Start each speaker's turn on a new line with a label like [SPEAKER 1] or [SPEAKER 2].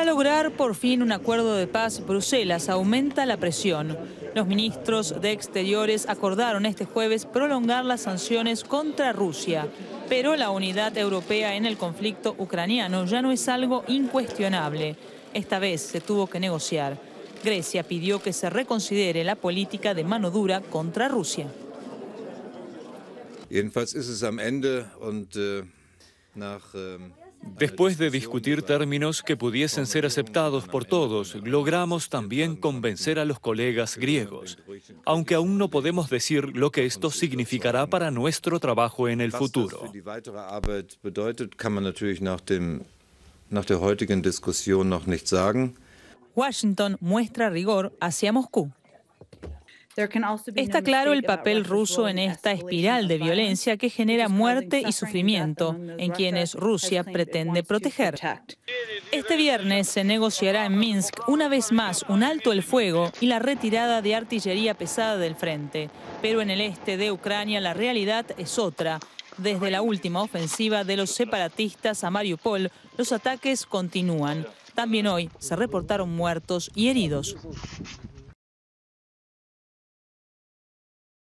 [SPEAKER 1] Para lograr por fin un acuerdo de paz, Bruselas aumenta la presión. Los ministros de Exteriores acordaron este jueves prolongar las sanciones contra Rusia. Pero la unidad europea en el conflicto ucraniano ya no es algo incuestionable. Esta vez se tuvo que negociar. Grecia pidió que se reconsidere la política de mano dura contra Rusia.
[SPEAKER 2] Después de discutir términos que pudiesen ser aceptados por todos, logramos también convencer a los colegas griegos, aunque aún no podemos decir lo que esto significará para nuestro trabajo en el futuro.
[SPEAKER 1] Washington muestra rigor hacia Moscú. Está claro el papel ruso en esta espiral de violencia que genera muerte y sufrimiento en quienes Rusia pretende proteger. Este viernes se negociará en Minsk una vez más un alto el fuego y la retirada de artillería pesada del frente. Pero en el este de Ucrania la realidad es otra. Desde la última ofensiva de los separatistas a Mariupol, los ataques continúan. También hoy se reportaron muertos y heridos.